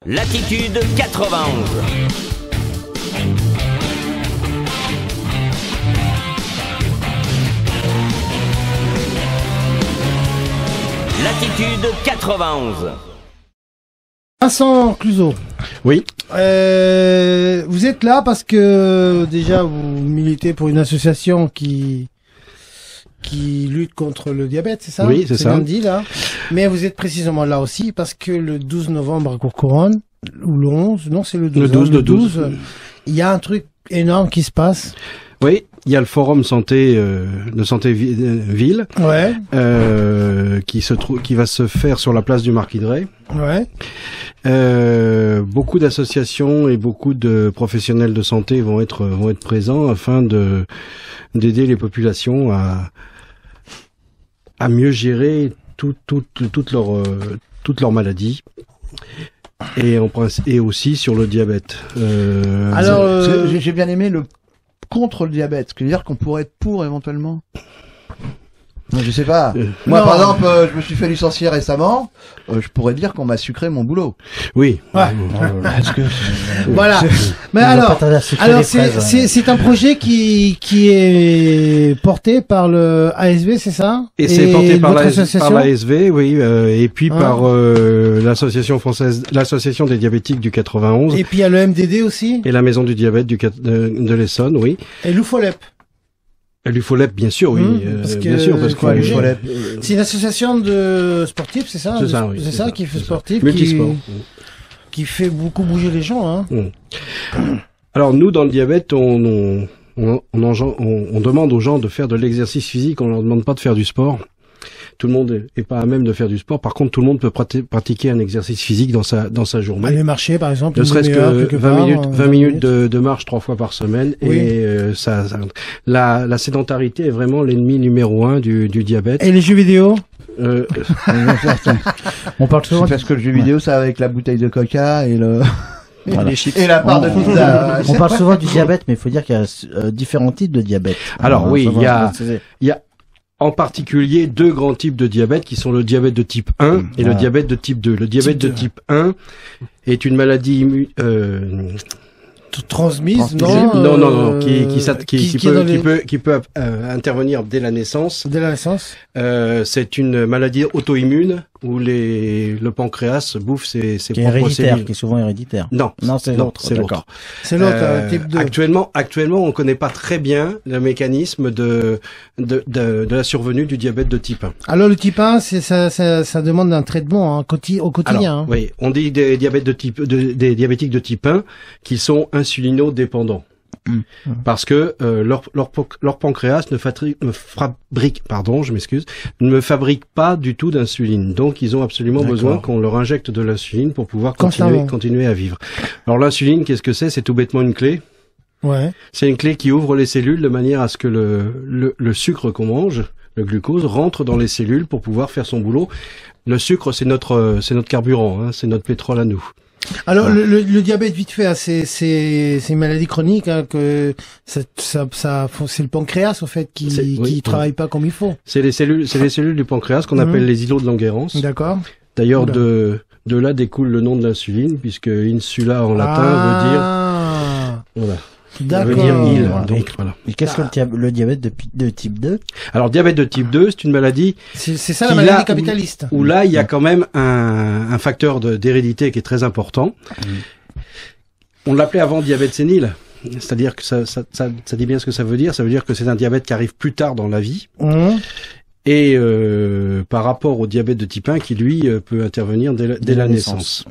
Latitude 91. Latitude 91. Vincent Clouzot. Oui. Vous êtes là parce que déjà vous militez pour une association qui lutte contre le diabète, c'est ça? Oui, c'est ça. Lundi, là. Mais vous êtes précisément là aussi parce que le 12 novembre à Courcouronnes, ou le 11, non, c'est le 12. Le 12. Il y a un truc énorme qui se passe. Oui, il y a le forum santé de santé ville Ouais. qui va se faire sur la place du Marquis de Ray. Ouais. Beaucoup d'associations et beaucoup de professionnels de santé vont être présents afin d'aider les populations à mieux gérer toutes leurs maladies et aussi sur le diabète. Alors, j'ai bien aimé le contre le diabète, ce qui veut dire qu'on pourrait être pour éventuellement. Je sais pas. Moi, par exemple, je me suis fait licencier récemment. Je pourrais dire qu'on m'a sucré mon boulot. Oui. Ouais. Voilà. Mais alors c'est un projet qui est porté par le ASV, c'est ça? Et c'est porté par l'ASV, oui, et puis par l'association française, l'association des diabétiques du 91. Et puis il y a le MDD aussi. Et la maison du diabète de l'Essonne, oui. Et l'UFOLEP. L'UFOLEP, bien sûr, oui. Bien sûr, parce que l'UFOLEP, c'est une association de sportifs, c'est ça? C'est ça, oui. C'est ça qui fait sportif. Multisport. Qui fait beaucoup bouger les gens, hein. Alors, nous, dans le diabète, on demande aux gens de faire de l'exercice physique, on leur demande pas de faire du sport. Tout le monde est pas à même de faire du sport. Par contre, tout le monde peut pratiquer un exercice physique dans sa journée. Aller marcher, par exemple. Ne serait-ce que 20 minutes de marche 3 fois par semaine. Oui. Et la sédentarité est vraiment l'ennemi numéro 1 du diabète. Et les jeux vidéo? On parle souvent parce que le jeu vidéo, ça avec la bouteille de coca et le... Voilà. Et la part de pizza. On parle souvent du diabète, mais il faut dire qu'il y a différents types de diabète. Alors oui, il y a en particulier 2 grands types de diabète qui sont le diabète de type 1 et le diabète de type 2. Le diabète de type 1 est une maladie transmise, non, qui peut intervenir dès la naissance. Dès la naissance. C'est une maladie auto-immune où le pancréas bouffe ses propres cellules. Qui est souvent héréditaire. Non, c'est l'autre. C'est l'autre. C'est l'autre, type 2. Actuellement, on connaît pas très bien le mécanisme de la survenue du diabète de type 1. Alors le type 1, ça demande un traitement au quotidien. Alors, oui, on dit des diabétiques de type 1 qui sont insulino-dépendants. Parce que leur pancréas ne fabrique pas du tout d'insuline. Donc ils ont absolument besoin qu'on leur injecte de l'insuline pour pouvoir continuer à vivre. Alors l'insuline, qu'est-ce que c'est? C'est tout bêtement une clé. Ouais. C'est une clé qui ouvre les cellules de manière à ce que le sucre qu'on mange, le glucose, rentre dans les cellules pour pouvoir faire son boulot. Le sucre, c'est notre carburant, hein, c'est notre pétrole à nous. Alors le diabète, vite fait, c'est une maladie chronique, hein, que c'est le pancréas en fait qui travaille pas comme il faut. C'est les cellules du pancréas qu'on appelle les îlots de Langerhans. D'accord. D'ailleurs de là découle le nom de l'insuline, puisque insula en latin veut dire voilà. D'accord. Ça veut dire île. Donc voilà. Et qu'est-ce que le diabète de type 2? Alors diabète de type 2, c'est une maladie. C'est ça la maladie capitaliste. Où là il y a quand même un facteur d'hérédité qui est très important. On l'appelait avant diabète sénile. C'est-à-dire que ça dit bien ce que ça veut dire. Ça veut dire que c'est un diabète qui arrive plus tard dans la vie. Et par rapport au diabète de type 1 qui lui peut intervenir dès la naissance.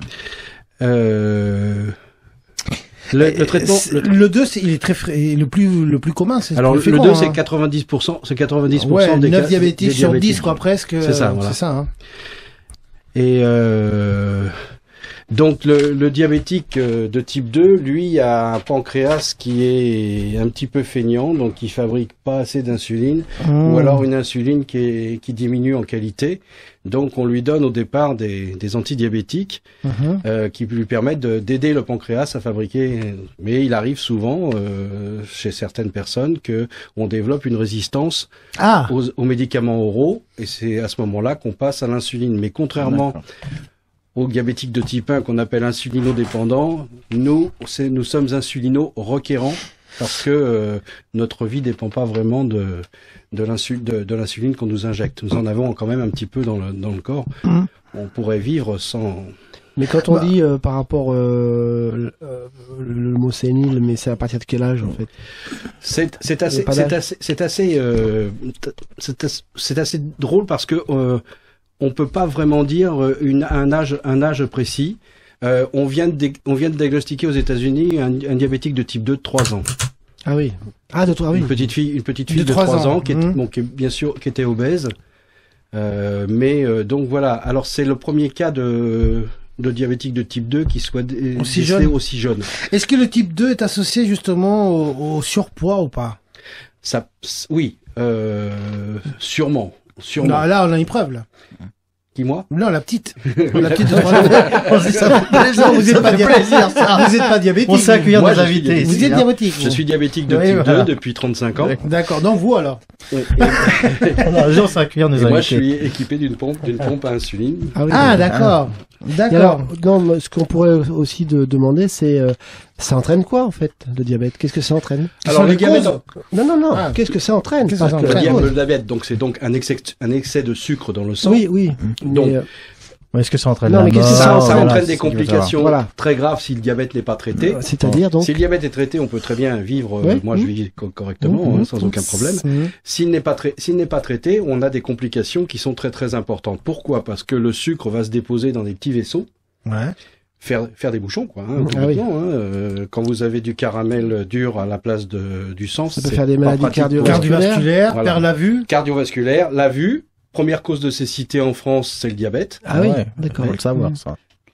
Le traitement, le 2, il est très le plus commun, c'est alors le le 2 c'est 90%, des 9 diabétiques sur 10 diabétiques. quoi presque. C'est ça, voilà. C'est ça, hein. Et donc le diabétique de type 2, lui a un pancréas qui est un petit peu feignant, donc il fabrique pas assez d'insuline, ou alors une insuline qui diminue en qualité. Donc on lui donne au départ des antidiabétiques qui lui permettent d'aider le pancréas à fabriquer. Mais il arrive souvent chez certaines personnes que on développe une résistance aux médicaments oraux, et c'est à ce moment-là qu'on passe à l'insuline. Mais contrairement aux diabétiques de type 1 qu'on appelle insulinodépendants, nous sommes insulino-requérants parce que notre vie dépend pas vraiment de l'insuline qu'on nous injecte. Nous en avons quand même un petit peu dans le corps. On pourrait vivre sans... Mais quand on dit par rapport le mot sénile, mais c'est à partir de quel âge en fait? C'est assez drôle parce que on peut pas vraiment dire un âge précis. On vient de diagnostiquer aux États-Unis un diabétique de type 2 de 3 ans. Ah oui. Ah, de 3 ans. Une petite fille de 3 ans qui était obèse. Donc voilà. Alors c'est le premier cas de diabétique de type 2 qui soit aussi jeune. Est-ce que le type 2 est associé justement au surpoids ou pas? Oui, sûrement. Non, là, on a une preuve, là. Qui, moi? Non, la petite. La petite de 3 ans. Vous n'êtes pas diabétique. On sait accueillir nos invités. Vous êtes diabétique. Je suis diabétique de type 2 depuis 35 ans. D'accord. Donc vous, alors? On sait accueillir nos invités. Moi, je suis équipé d'une pompe à insuline. Ah, d'accord. D'accord. Non, ce qu'on pourrait aussi demander, c'est ça entraîne quoi en fait le diabète? Qu'est-ce que ça entraîne? Alors le diabète. Non. Qu'est-ce que ça entraîne? Le diabète, donc c'est donc un excès de sucre dans le sang. Oui. Donc est-ce que ça entraîne ça entraîne des complications très graves si le diabète n'est pas traité. C'est-à-dire donc si le diabète est traité, on peut très bien vivre. Moi, je vis correctement, sans aucun problème. S'il n'est pas traité, on a des complications qui sont très très importantes. Pourquoi? Parce que le sucre va se déposer dans des petits vaisseaux. Faire des bouchons, quoi. Quand vous avez du caramel dur à la place du sang, ça peut faire des maladies cardiovasculaires, perdre la vue. Cardiovasculaire, la vue. Première cause de cécité en France, c'est le diabète. Ah oui, d'accord. Faut le savoir, ça.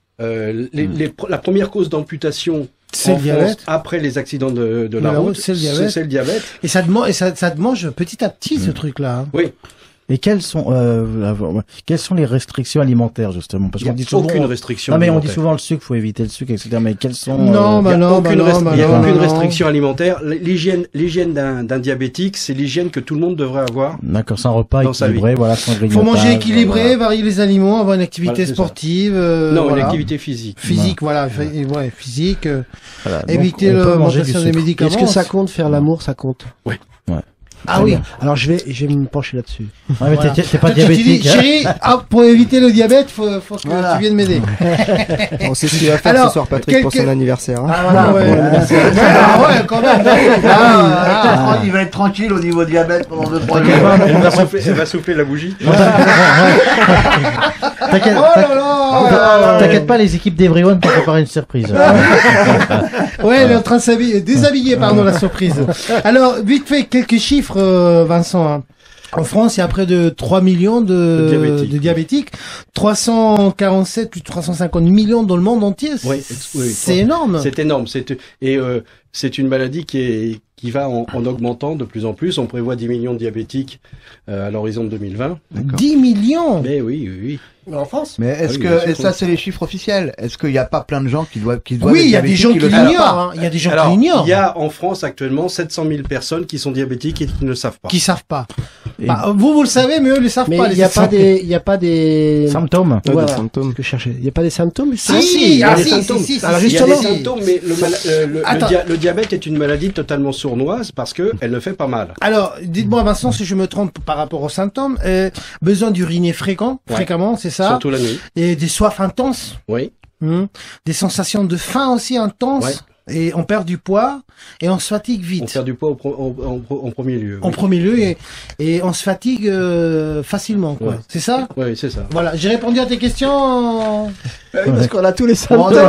La première cause d'amputation en France après les accidents de la route, c'est le diabète. Et ça te mange petit à petit, ce truc-là. Oui. Et quelles sont les restrictions alimentaires justement? Parce qu'on dit souvent aucune restriction. Non mais on dit souvent le sucre, faut éviter le sucre, etc. Mais quelles sont il n'y a aucune restriction alimentaire. L'hygiène d'un diabétique, c'est l'hygiène que tout le monde devrait avoir. D'accord, c'est un repas équilibré, voilà, sans grignotage. Faut manger équilibré, varier les aliments, avoir une activité sportive. Une activité physique. Physique, physique. Éviter l'augmentation des médicaments. Est-ce que ça compte faire l'amour? Ça compte. Oui. Ah oui. Alors je vais me pencher là-dessus. Ouais, mais t'es pas diabétique. Tu dis, chérie, pour éviter le diabète, faut que tu viennes m'aider. On sait ce qu'il va faire ce soir, Patrick, pour son anniversaire. Quand même. Il va être tranquille au niveau diabète pendant 2-3 jours. Elle va souffler la bougie. T'inquiète pas, les équipes d'Everyone t'ont préparé une surprise. Elle est en train de déshabiller, la surprise. Alors, vite fait, quelques chiffres, Vincent. En France, il y a près de 3 millions de diabétiques. 347, plus de 350 millions dans le monde entier. C'est énorme. C'est énorme. C'est une maladie qui va en augmentant de plus en plus. On prévoit 10 millions de diabétiques à l'horizon de 2020. 10 millions? Mais oui. En France? Mais est-ce que ça c'est les chiffres officiels? Est-ce qu'il n'y a pas plein de gens qui doivent Oui, il y a des gens qui l'ignorent. Il y a des gens qui l'ignorent. Il y a en France actuellement 700 000 personnes qui sont diabétiques et qui ne le savent pas. Qui savent pas. Vous le savez, mais eux le savent pas. Il y a pas des symptômes. Voilà, symptômes que je cherchais. Il y a pas des symptômes? Si. Alors justement, il y a des symptômes, mais le diabète est une maladie totalement sournoise parce que elle ne fait pas mal. Alors, dites-moi Vincent si je me trompe par rapport aux symptômes. Besoin d'uriner fréquemment, c'est ça? Surtout la nuit. Et des soifs intenses. Oui. Des sensations de faim aussi intenses. Ouais. Et on perd du poids et on se fatigue vite. On perd du poids en premier lieu. En premier lieu et on se fatigue facilement, quoi. Ouais. C'est ça? Oui, c'est ça. Voilà, j'ai répondu à tes questions. Parce qu'on a tous les symptômes. C'est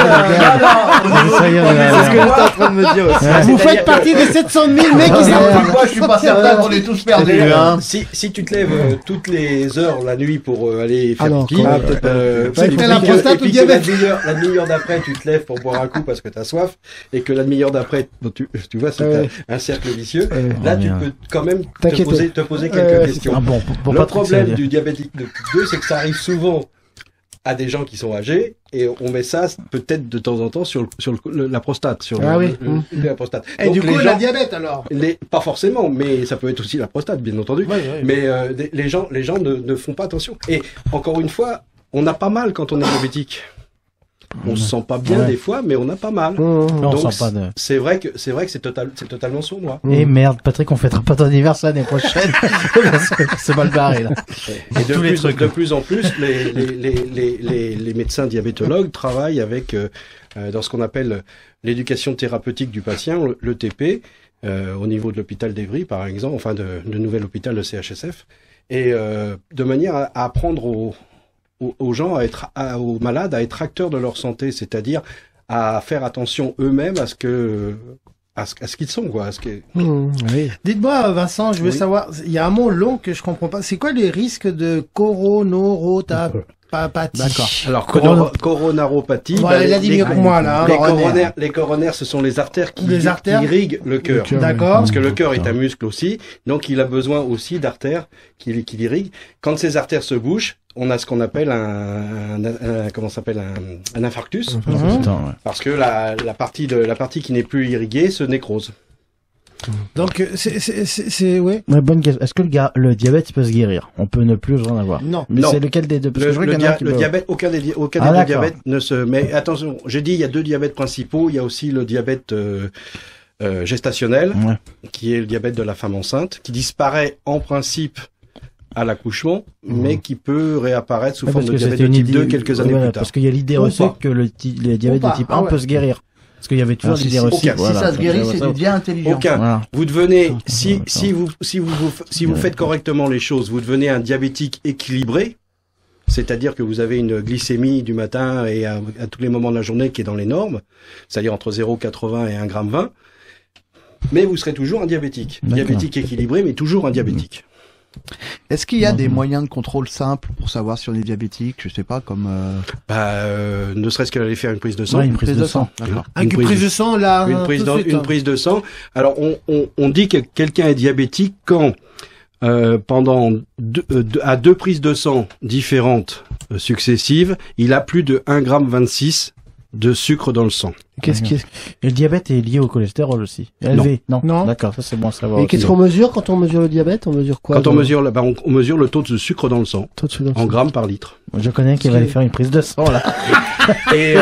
ce que j'étais en train de me dire aussi. Vous faites partie des 700 000 mecs qui savent. Moi, je suis pas certain qu'on est tous perdus. Si tu te lèves toutes les heures la nuit pour aller faire pipi, la prostate ou diabète. La demi-heure d'après, tu te lèves pour boire un coup parce que t'as soif, et que la demi-heure d'après, tu vois, c'est un cercle vicieux. Là, tu peux quand même te poser quelques questions. Le problème du diabétique de type 2, c'est que ça arrive souvent à des gens qui sont âgés, et on met ça peut-être de temps en temps sur la prostate, la prostate. Et donc, du coup, la diabète alors? Pas forcément, mais ça peut être aussi la prostate, bien entendu. Mais les gens ne font pas attention. Et encore une fois, on a pas mal quand on est diabétique. On se sent pas bien des fois, mais on a pas mal. Donc c'est vrai que c'est totalement sournois. Et merde, Patrick, on fêtera pas ton anniversaire l'année prochaine. C'est mal barré là. Et de plus en plus, les médecins diabétologues travaillent avec dans ce qu'on appelle l'éducation thérapeutique du patient, le TP, au niveau de l'hôpital d'Evry par exemple, enfin de nouvel hôpital de CHSF, et de manière à apprendre aux gens aux malades à être acteurs de leur santé, c'est-à-dire à faire attention eux-mêmes à ce qu'ils sont, quoi. Oui. Dites-moi, Vincent, je veux savoir, il y a un mot long que je comprends pas. C'est quoi les risques de coronoropathie? D'accord. Alors, coronaropathie. Voilà, il a dit mieux que moi, là. Les coronaires, ce sont les artères qui irriguent le cœur. D'accord. Parce que le cœur est un muscle aussi. Donc, il a besoin aussi d'artères qui l'irriguent. Quand ces artères se bouchent, on a ce qu'on appelle un infarctus. Parce que la partie qui n'est plus irriguée se nécrose. Donc, ouais. Bonne question. Est-ce que le diabète peut se guérir? On peut ne plus en avoir. Non. Mais c'est lequel des deux? Parce que le diabète, aucun des deux diabètes ne se, mais attention, j'ai dit, il y a deux diabètes principaux. Il y a aussi le diabète, gestationnel, qui est le diabète de la femme enceinte, qui disparaît en principe à l'accouchement, mais qui peut réapparaître sous forme de diabète de type 2 quelques années plus tard. Parce qu'il y a l'idée reçue que le diabète de type 1 peut se guerrir. Parce qu'il y avait toujours l'idée reçue. Si ça se guérit, c'est du bien intelligent. Aucun. Voilà. Vous devenez, si vous faites correctement les choses, vous devenez un diabétique équilibré. C'est-à-dire que vous avez une glycémie du matin et à tous les moments de la journée qui est dans les normes. C'est-à-dire entre 0,80 et 1,20 g. Mais vous serez toujours un diabétique. Diabétique équilibré, mais toujours un diabétique. Est-ce qu'il y a des moyens de contrôle simples pour savoir si on est diabétique? Je sais pas, comme... ne serait-ce qu'aller faire une prise de sang. Ouais, une prise de sang. D'accord. Une prise de sang, là. Une prise de sang. Alors, on dit que quelqu'un est diabétique quand, pendant à deux prises de sang différentes successives, il a plus de 1,26 g de sucre dans le sang. Qu'est-ce qui est... Et le diabète est lié au cholestérol aussi. Élevé. Non. D'accord, ça c'est bon à savoir. Et qu'est-ce qu'on mesure quand on mesure le diabète? On mesure quoi? Quand on mesure, on mesure le taux de sucre dans le sang. En grammes par litre. Je connais qui va aller faire une prise de sang, là. Et,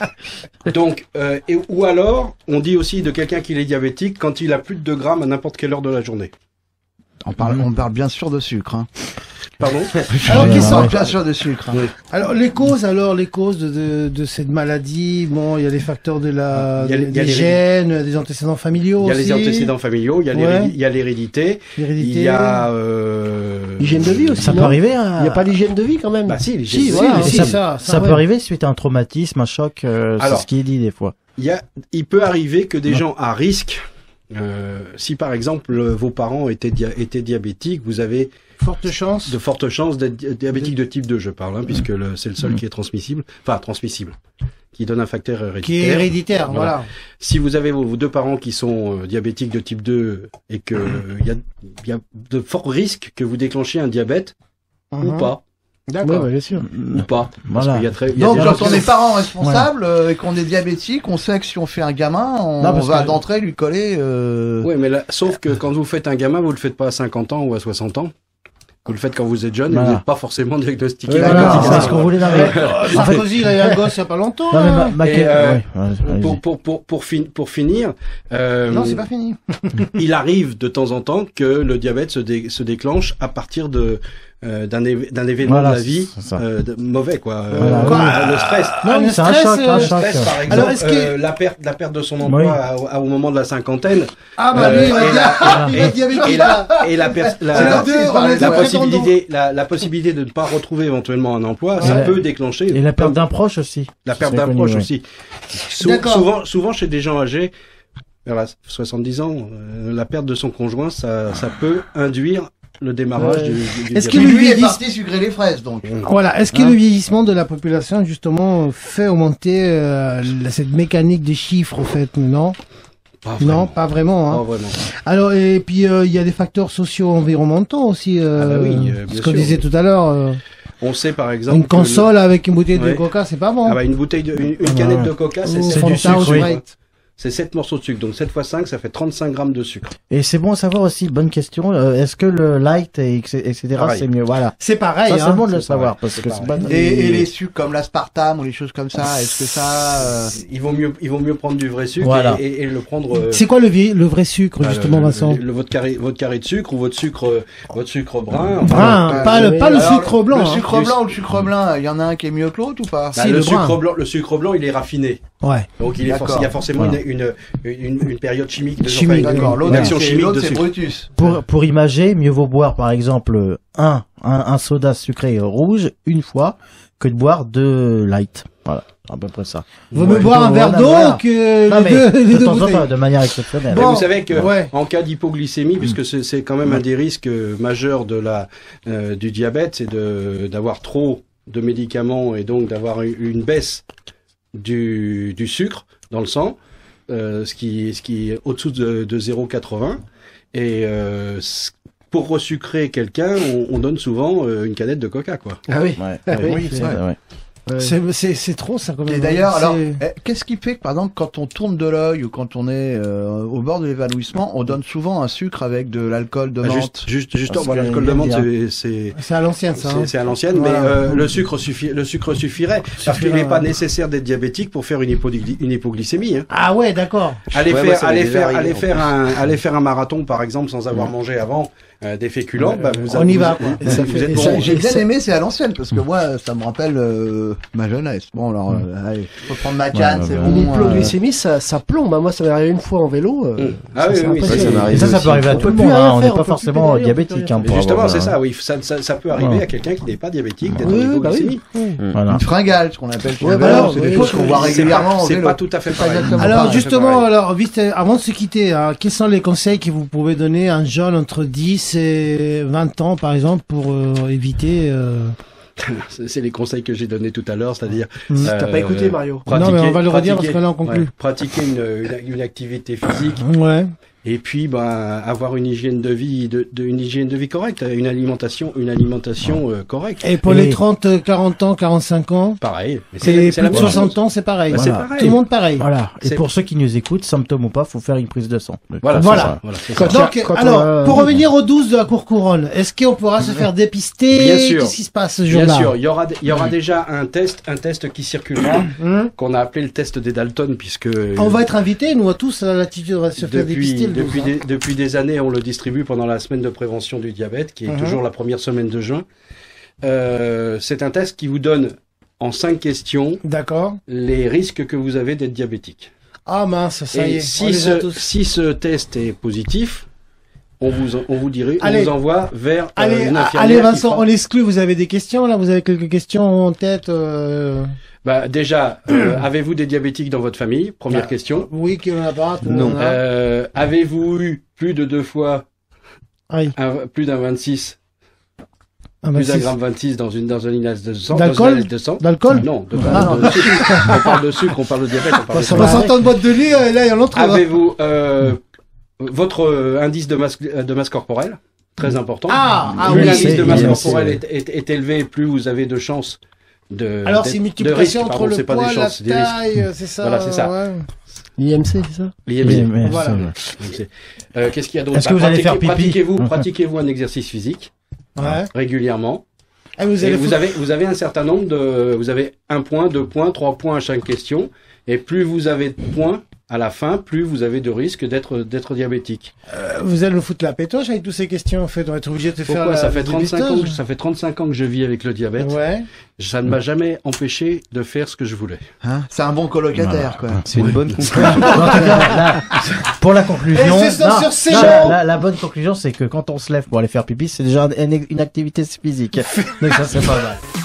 ou alors, on dit aussi de quelqu'un qui est diabétique quand il a plus de 2 grammes à n'importe quelle heure de la journée. On parle bien sûr de sucre, hein. Pardon? Alors, qui sont bien sûr de sucre. Oui. Alors, les causes de cette maladie, bon, il y a les facteurs des gènes, des antécédents familiaux aussi. Il y a les antécédents familiaux, il y a l'hérédité. Il y a, l'hygiène de vie aussi. Ça peut arriver, Il n'y a pas l'hygiène de vie quand même. Bah si, l'hygiène de vie. Ça peut arriver suite à un traumatisme, un choc, c'est ce qui est dit des fois. Il peut arriver que des gens à risque, si par exemple vos parents étaient diabétiques, vous avez de fortes chances d'être diabétique de type 2, je parle, puisque c'est le seul qui est transmissible, qui donne un facteur héréditaire. Qui est héréditaire, voilà. Si vous avez vos deux parents qui sont diabétiques de type 2 et que il y a de forts risques que vous déclenchiez un diabète ou pas. D'accord. Ouais, bien sûr. Ou pas. Voilà. Donc, quand on est parents responsables et qu'on est diabétique, on sait que si on fait un gamin, on va d'entrée lui coller... Oui, mais là, sauf que quand vous faites un gamin, vous le faites pas à 50 ans ou à 60 ans. Vous le faites quand vous êtes jeune et vous n'êtes pas forcément diagnostiqué. C'est ce qu'on voulait dire. Sarkozy, il a eu un gosse il y a pas longtemps. Pour finir. Non, c'est pas fini. Il arrive de temps en temps que le diabète se déclenche à partir d'un événement de la vie mauvais, quoi. Le stress. Non, le stress, un choc. Par exemple, alors, la perte de son emploi au moment de la cinquantaine. Ah bah lui, il est diabétique. Et la possibilité de ne pas retrouver éventuellement un emploi, ça peut déclencher. Et la perte d'un proche aussi. La perte d'un proche aussi. Souvent chez des gens âgés, vers 70 ans, la perte de son conjoint, ça peut induire le démarrage du Est-ce que lui est parti sucrer les fraises, donc? Voilà. Est-ce que le vieillissement de la population, justement, fait augmenter cette mécanique des chiffres, en fait, non? Pas vraiment. Hein. Pas vraiment. Alors, et puis, il y a des facteurs socio-environnementaux aussi. Ce qu'on disait tout à l'heure. On sait, par exemple... Une console avec une bouteille de coca, c'est pas bon. Ah bah, une canette de coca, c'est du sucre, oui. c'est 7 morceaux de sucre. Donc 7 x 5, ça fait 35 grammes de sucre. Et c'est bon à savoir aussi, bonne question, est-ce que le light, etc., Pareil. c'est mieux? Voilà. C'est pareil, Ça, c'est hein. bon de le C'est savoir, pareil. parce que c'est pas... Et les sucres comme l'aspartame ou les choses comme ça, est-ce que ça... Il vaut mieux prendre du vrai sucre Voilà. et le prendre... C'est quoi le vrai sucre, justement, Vincent? Votre carré de sucre ou votre sucre brun. Brun, pas le sucre blanc. Le hein. sucre blanc ou le sucre blanc, il y en a un qui est mieux que l'autre ou pas? Bah, Si, le brun. sucre blanc, il est raffiné. Ouais. Donc il y a forcément Voilà. une période chimique de Chimique, D'accord, une l'autre action chimique de c'est sucre. Brutus. Pour imager, mieux vaut boire, par exemple, un soda sucré rouge une fois que de boire 2 light. Voilà. À peu près ça. Vaut mieux boire un verre d'eau voilà. que Non, mais les de deux temps en bouteilles. temps, de manière exceptionnelle. Mais Bon, vous savez que ouais. en cas d'hypoglycémie, puisque c'est quand même un des risques majeurs du diabète, c'est d'avoir trop de médicaments et donc d'avoir une baisse du sucre dans le sang, ce qui est au-dessous de 0,80. Et pour resucrer quelqu'un, on donne souvent une canette de coca, quoi. Ah oui. Ouais. Oui, c'est vrai. C'est trop, ça, quand même. Et d'ailleurs, C'est- alors, qu'est-ce qui fait que, par exemple, quand on tourne de l'œil ou quand on est au bord de l'évanouissement, on donne souvent un sucre avec de l'alcool de menthe? Justement, Parce que l'alcool de j'aime menthe, bien c'est C'est à l'ancienne, ça. hein. c'est à l'ancienne, Voilà. mais le sucre suffirait, parce qu'il n'est pas nécessaire d'être diabétique pour faire une hypoglycémie. Hein. Ah ouais, d'accord. Allez Ouais, moi, ça m'est déjà arrivé, aller faire un marathon, par exemple, sans avoir mangé avant des féculents, bah, on y va, quoi. Vous, Ça vous fait- êtes et bon. ça, J'ai bien aimé, c'est à l'ancienne, parce que moi, ça me rappelle ma jeunesse. Bon, alors, allez, faut prendre ma canne, c'est bon. L'hypoglycémie, ça plombe. Bah, moi, ça m'est arrivé une fois en vélo. Ah oui, c'est oui, impressionnant. ça m'arrive. Et ça peut arriver à On tout peut le plus monde, rien hein. On faire, n'est on pas peut forcément plus pédaler, diabétique, on hein, peut pour Justement, avoir, c'est ça, oui. Ça peut arriver Ouais. à quelqu'un qui n'est pas diabétique d'être Oui, en bah oui. hypoglycémie. Voilà. Une fringale, ce qu'on appelle chez Ouais, les bah vélos, alors, c'est des oui, choses qu'on voit C'est régulièrement en c'est vélo. pas tout à fait C'est pas pareil. exactement Alors pareil. justement, pareil. alors vite, avant de se quitter, hein, quels sont les conseils que vous pouvez donner à un jeune entre 10 et 20 ans, par exemple, pour éviter... C'est les conseils que j'ai donnés tout à l'heure, c'est-à-dire T'as pas écouté, Mario? Non, mais on va le redire parce que là, on conclut. Pratiquer une activité physique Ouais. et puis avoir une hygiène de vie une hygiène de vie correcte, une alimentation correcte. Et pour Et- les 30, 40 ans, 45 ans, Pareil. Mais et c'est plus la de même chose. 60 ans, c'est pareil. Bah, c'est Voilà. pareil. Tout le monde pareil. Voilà. Et C'est- pour ceux qui nous écoutent, symptômes ou pas, faut faire une prise de sang. Voilà. Voilà. c'est ça, voilà, c'est ça. Donc, Quand on alors, a- pour revenir aux 12 de la cour couronne, est-ce qu'on pourra se faire dépister? Bien sûr. Qu'est-ce qui se passe ce jour-là? Bien sûr, il y aura déjà un test qui circulera, Hum. qu'on a appelé le test des Dalton, puisque On va être invités, nous, à tous, à l'attitude, on va se faire dépister le 12, hein. depuis des années, on le distribue pendant la semaine de prévention du diabète, qui est toujours la première semaine de juin. C'est un test qui vous donne, en 5 questions, D'accord. les risques que vous avez d'être diabétique. Ah mince, ça y Et est, on les a tous. si ce test est positif, on Allez. vous envoie vers Allez, une infirmière allez qui Vincent, fera- on l'exclut, vous avez des questions là? Vous avez quelques questions en tête Bah, déjà, avez-vous des diabétiques dans votre famille? Première Ah. question. Oui, qu'il y en a pas. tout le Non. monde en a. Avez-vous eu plus de 2 fois Aïe. plus d'un 26, Ah, bah, plus d'un c'est- gramme 26 dans une analyse de sang? D'alcool? dans une analyse de sang? D'alcool? Non, Ah, non. sucre. On parle de sucre, on parle de diabète, on parle de Ça sucre. va sortir de boîte de lit, là, il y en a l'autre. Avez-vous votre indice de masse corporelle? Très important. Ah Plus oui, l'indice c'est- de masse c'est- corporelle est élevé, plus vous avez de chances de. Alors, d'être- c'est une de multiplication risque, entre pardon, le c'est pas poids, des la chances, c'est des risques. taille, c'est ça. Voilà, c'est ça. ouais. IMC, c'est ça? l'IMC. Mais Voilà. Qu'est-ce qu'il y a d'autre? Est-ce que vous allez faire pipi Pratiquez-vous un exercice physique Ouais. régulièrement. Ah, vous Et allez vous avez un certain nombre vous avez 1 point, 2 points, 3 points à chaque question. Et plus vous avez de points à la fin, plus vous avez de risques d'être diabétique. vous allez nous foutre la pétoche avec toutes ces questions, en fait. On va être obligé de faire Pourquoi? Ça fait le 35 ans, dépistage. ça fait 35 ans que je vis avec le diabète. Ouais. Ça ne m'a jamais empêché de faire ce que je voulais. Hein, c'est un bon colocataire, quoi. C'est une bonne conclusion. En tout cas, là, pour la conclusion, Et c'est ça sur ces non, mots. la bonne conclusion, c'est que quand on se lève pour aller faire pipi, c'est déjà une activité physique. Donc ça, c'est pas mal.